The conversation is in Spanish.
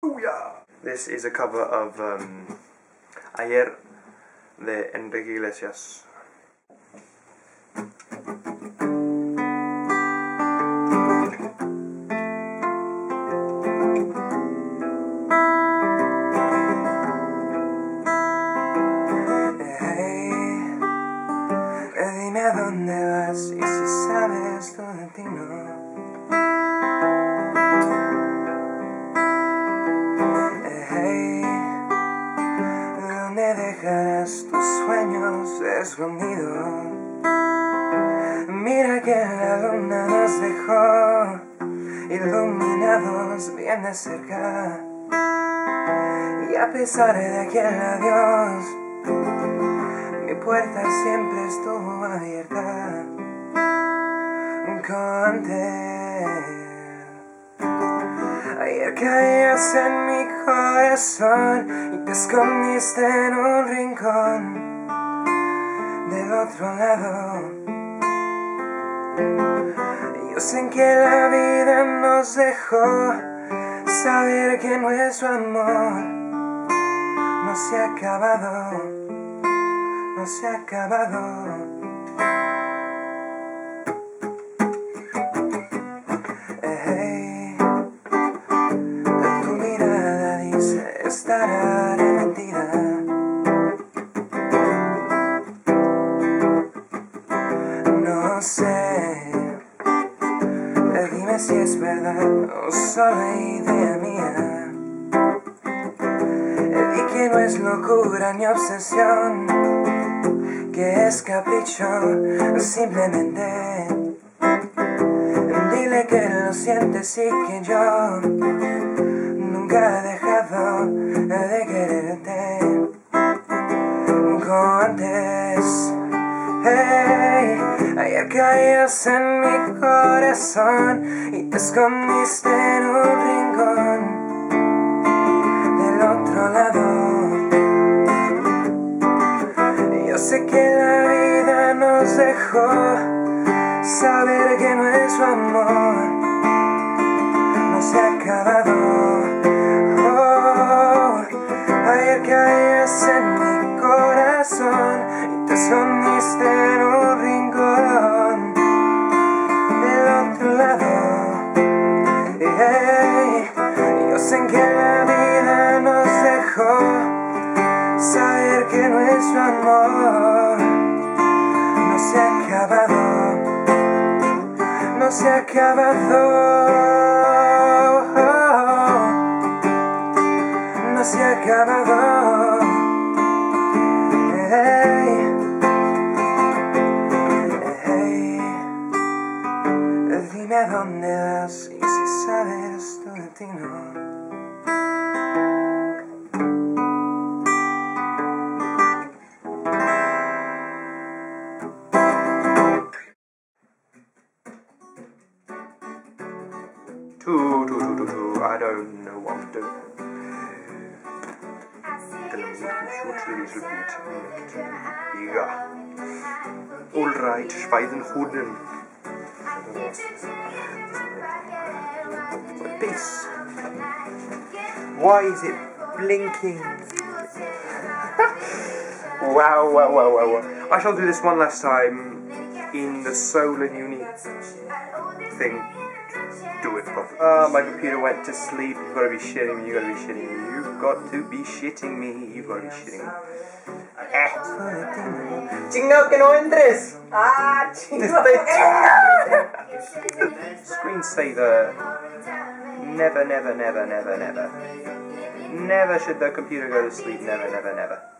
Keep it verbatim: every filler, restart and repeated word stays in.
This is a cover of um, Ayer de Enrique Iglesias. Dime a dónde vas y si sabes tu destino. Hey, ¿dónde dejarás tus sueños escondidos? Mira que la luna nos dejó iluminados bien de cerca. Y a pesar de aquel adiós, mi puerta siempre estuvo abierta contigo. Ayer caías en mi corazón y te escondiste en un rincón del otro lado. Yo sé que la vida nos dejó saber que nuestro amor no se ha acabado. No se ha acabado. Hey, tu mirada dice estar arrepentida. No sé, dime si es verdad o solo idea mía. Di que no es locura ni obsesión, que es capricho, simplemente dile que lo sientes y que yo nunca he dejado de quererte como antes. Hey, ayer caías en mi corazón y te escondiste en un rincón del otro lado. Yo sé que la vida nos dejó saber que nuestro amor no se ha acabado. Oh, ayer caías en mi corazón y te escondiste en un rincón del otro lado. Hey, yo sé que la vida nos dejó saber que nuestro amor no se ha acabado, no se ha acabado, no se ha acabado. Hey, hey, dime a dónde vas y si sabes tu destino. Two, two, two, two, two. I don't know what I'm doing. Ja. Alright, Schweizenhunden. Like this. Why is it blinking? Wow, wow, wow, wow, wow. I shall do this one last time in the Solar Uni thing. Do it properly. Ah, uh, my computer went to sleep. You've got to be shitting me. You've got to be shitting me. You've got to be shitting me. You've got to be shitting me. Eh. Chingado que no entres. Ah, chingado. Screensaver. Never, never, never, never, never. Never should the computer go to sleep. Never, never, never.